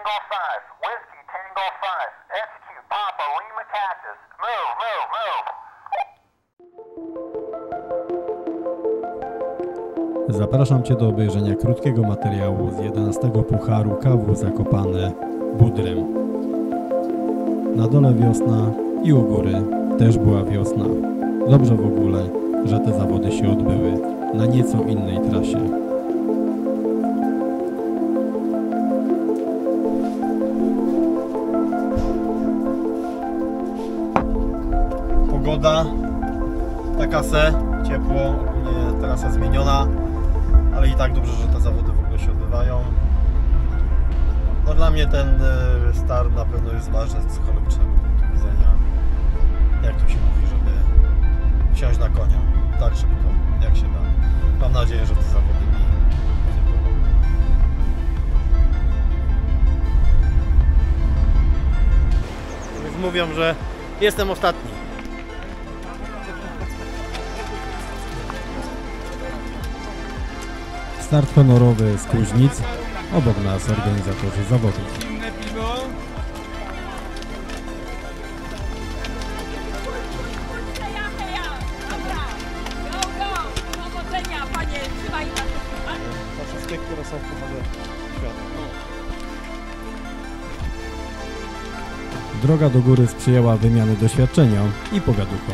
Tango 5, Whiskey Tango 5, execute Papa Lima Cactus. Move, move, move. Zapraszam Cię do obejrzenia krótkiego materiału z 11 Pucharu KW Zakopane Budrem. Na dole wiosna i u góry też była wiosna. Dobrze w ogóle, że te zawody się odbyły na nieco innej trasie. Pogoda taka ciepło, ogólnie trasa zmieniona, ale i tak dobrze, że te zawody w ogóle się odbywają. No dla mnie ten start na pewno jest ważny z psychologicznego punktu widzenia. Jak to się mówi, żeby wsiąść na konia tak szybko, jak się da. Mam nadzieję, że te zawody mi pomogą. Więc mówią, że jestem ostatni. Start honorowy z Kuźnic, obok nas organizatorzy zawodów. Zimne piwo. Dobra, go! Powodzenia, panie, trzymaj nas. Dla wszystkich, które są w Pucharze Świata. Droga do góry sprzyjała wymiany doświadczeniom i pogaduchom.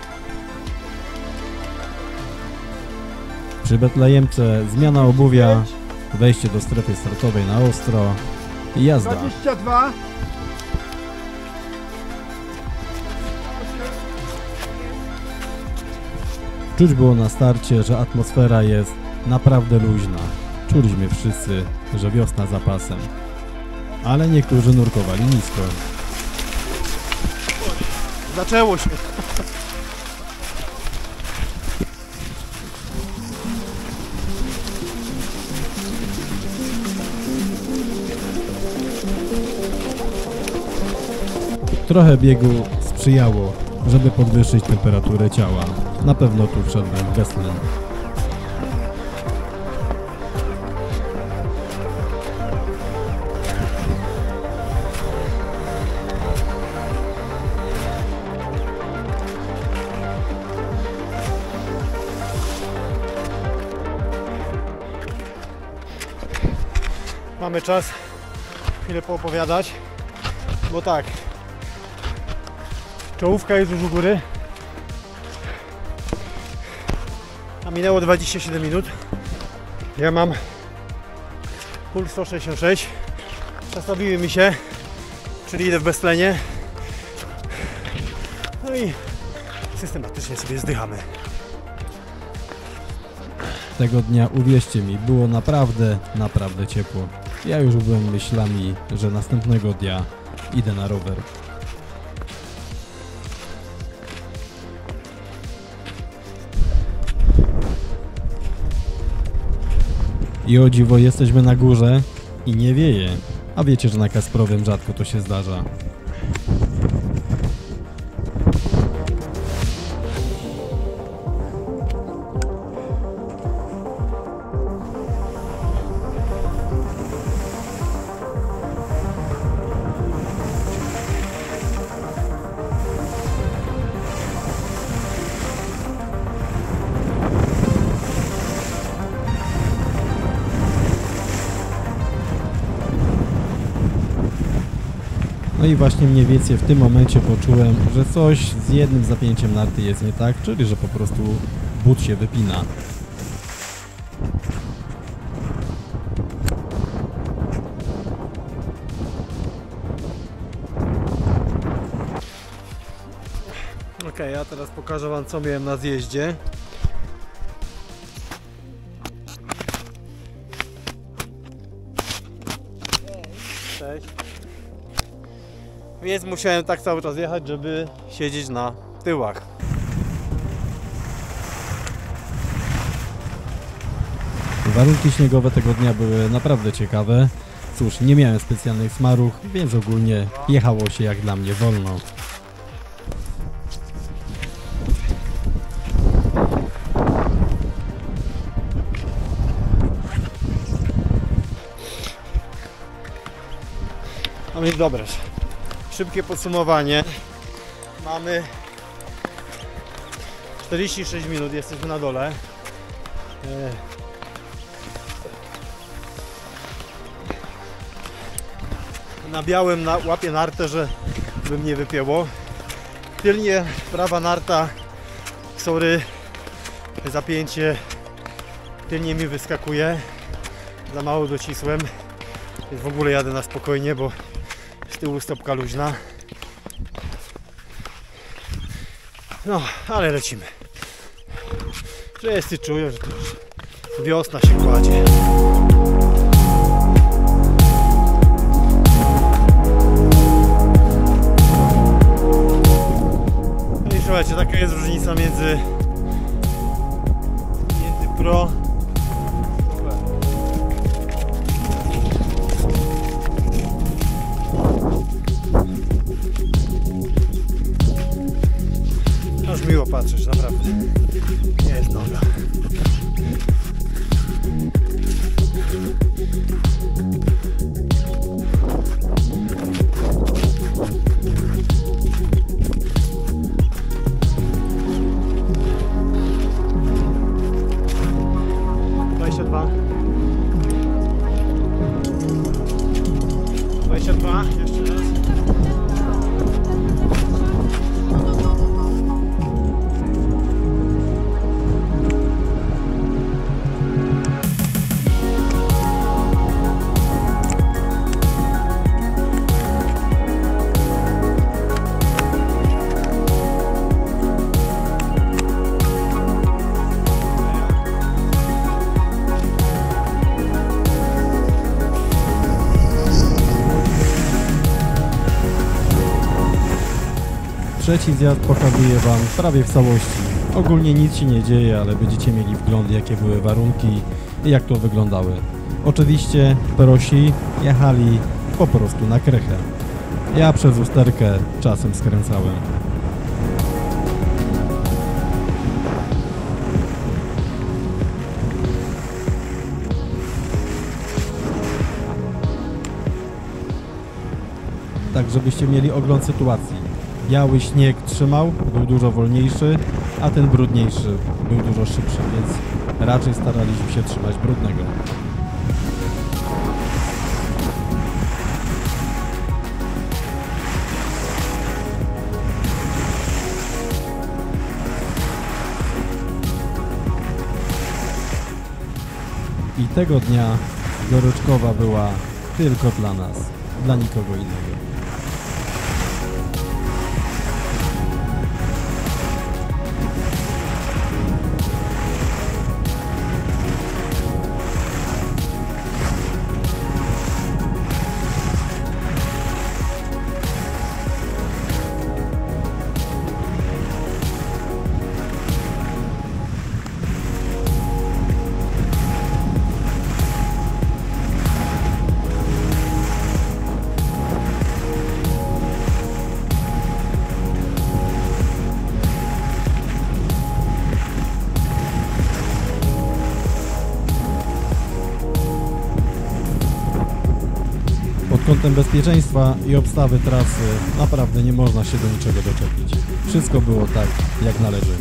Przy Betlejemce zmiana obuwia, wejście do strefy startowej na ostro i jazda. 22. Czuć było na starcie, że atmosfera jest naprawdę luźna. Czuliśmy wszyscy, że wiosna za pasem. Ale niektórzy nurkowali nisko. Zaczęło się. Trochę biegu sprzyjało, żeby podwyższyć temperaturę ciała. Na pewno tu wszedłem w beztlen. Mamy czas chwilę poopowiadać, bo tak, czołówka jest już u góry, a minęło 27 minut. Ja mam puls 166, przestawiły mi się, czyli idę w beztlenie, no i systematycznie sobie zdychamy. Tego dnia, uwierzcie mi, było naprawdę ciepło. Ja już byłem myślami, że następnego dnia idę na rower. I o dziwo, jesteśmy na górze i nie wieje. A wiecie, że na Kasprowym rzadko to się zdarza. No i właśnie mniej więcej w tym momencie poczułem, że coś z jednym zapięciem narty jest nie tak, czyli że po prostu but się wypina. Ok, ja teraz pokażę wam, co miałem na zjeździe. Cześć. Więc musiałem tak cały czas jechać, żeby siedzieć na tyłach. Warunki śniegowe tego dnia były naprawdę ciekawe. Cóż, nie miałem specjalnych smaruch, więc ogólnie jechało się jak dla mnie wolno. No więc dobre. Szybkie podsumowanie. Mamy 46 minut, jesteśmy na dole. Na białym łapię nartę, żeby mnie wypięło. Tylnie prawa narta, sorry, zapięcie tylnie mi wyskakuje. Za mało docisłem. Więc w ogóle jadę na spokojnie, bo z tyłu stopka luźna. No, ale lecimy. Wszyscy czują, że to już wiosna się kładzie. No i słuchajcie, taka jest różnica między pro aż miło patrzeć, naprawdę. Nie jest noga. Jeszcze raz. Trzeci zjazd pokazuję Wam prawie w całości. Ogólnie nic się nie dzieje, ale będziecie mieli wgląd, jakie były warunki i jak to wyglądały. Oczywiście prosi jechali po prostu na krechę. Ja przez usterkę czasem skręcałem. Tak, żebyście mieli ogląd sytuacji. Biały śnieg trzymał, był dużo wolniejszy, a ten brudniejszy był dużo szybszy, więc raczej staraliśmy się trzymać brudnego. I tego dnia goryczkowa była tylko dla nas, dla nikogo innego. Pod kątem bezpieczeństwa i obstawy trasy naprawdę nie można się do niczego doczepić. Wszystko było tak, jak należy.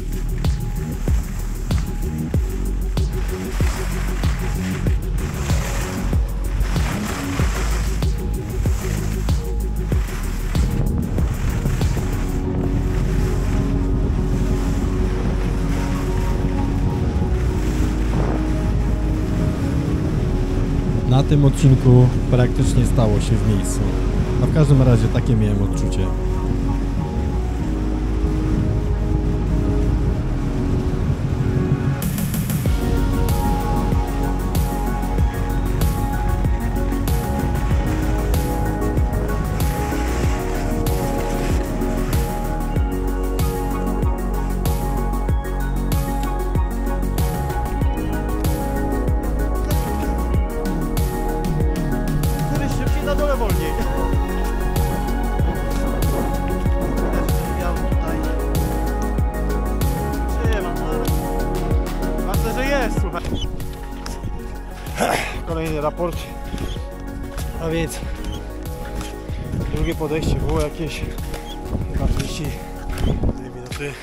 Na tym odcinku praktycznie stało się w miejscu, a w każdym razie takie miałem odczucie. Na dole wolniej. Ważne, że jest, słuchaj. Kolejny raport. A więc Drugie podejście było jakieś chyba 32 minuty.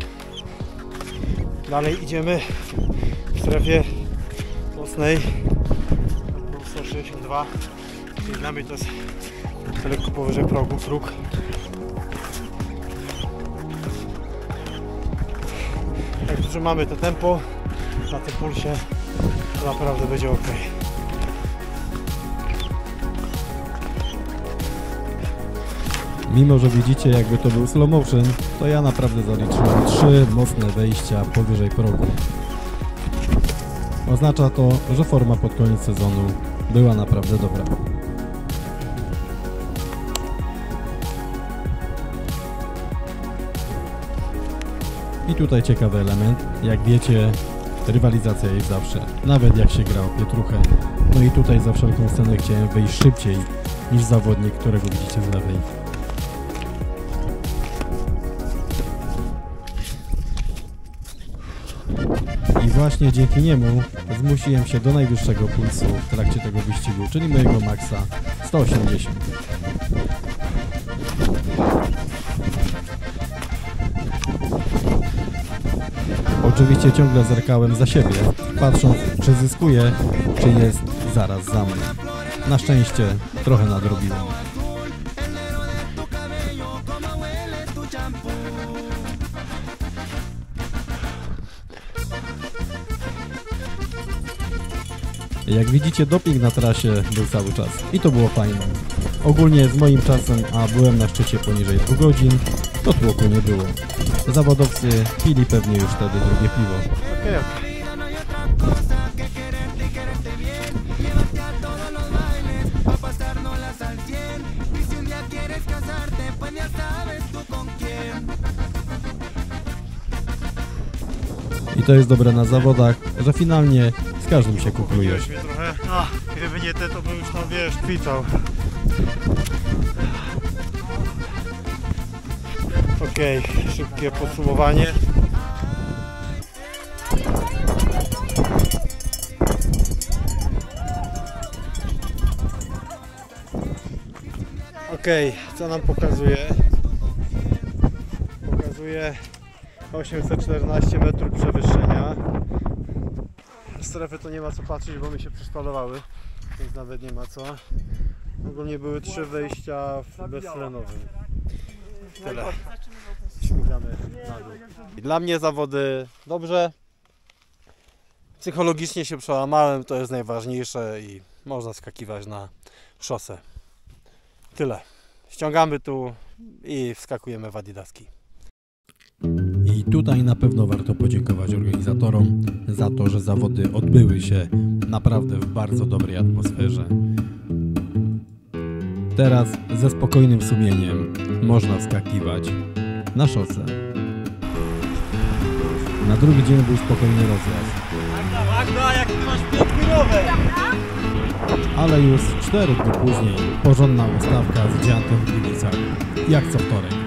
Dalej idziemy w strefie mocnej. Było 162, czyli dla mnie to jest lekko powyżej progu, próg. Jak utrzymamy to tempo na tym pulsie, to naprawdę będzie ok. Mimo że widzicie, jakby to był slow motion, to ja naprawdę zaliczyłem 3 mocne wejścia powyżej progu. Oznacza to, że forma pod koniec sezonu była naprawdę dobra. I tutaj ciekawy element, jak wiecie, rywalizacja jest zawsze, nawet jak się gra o pietruchę. No i tutaj za wszelką cenę chciałem wyjść szybciej niż zawodnik, którego widzicie z lewej. I właśnie dzięki niemu zmusiłem się do najwyższego pulsu w trakcie tego wyścigu, czyli mojego maksa 180. Oczywiście ciągle zerkałem za siebie, patrząc, czy zyskuję, czy jest zaraz za mną. Na szczęście trochę nadrobiłem. Jak widzicie, doping na trasie był cały czas i to było fajne. Ogólnie z moim czasem, a byłem na szczycie poniżej 2 godzin, to tłoku nie było. Zawodowcy pili pewnie już wtedy drugie piwo. Okay. I to jest dobre na zawodach, że finalnie z każdym się kuplujesz. Mnie trochę. Gdyby nie te, to bym już tam, wiesz, kwitał. Okej, szybkie podsumowanie. Okej, co nam pokazuje? Pokazuje 814 metrów przewyższenia. Strefy to nie ma co patrzeć, bo mi się przeszpalowały, więc nawet nie ma co. Ogólnie były 3 wejścia w beztlenowym. Tyle. Śmigamy na dół. Dla mnie zawody dobrze. Psychologicznie się przełamałem, to jest najważniejsze i można skakiwać na szosę. Tyle. Ściągamy tu i wskakujemy w adidaski. I tutaj na pewno warto podziękować organizatorom za to, że zawody odbyły się naprawdę w bardzo dobrej atmosferze. Teraz ze spokojnym sumieniem można wskakiwać na szosę. Na drugi dzień był spokojny rozjazd. Magda, jak ty masz piękny rower! Ale już 4 dni później porządna ustawka z dziantem w Gliwicach, jak co wtorek.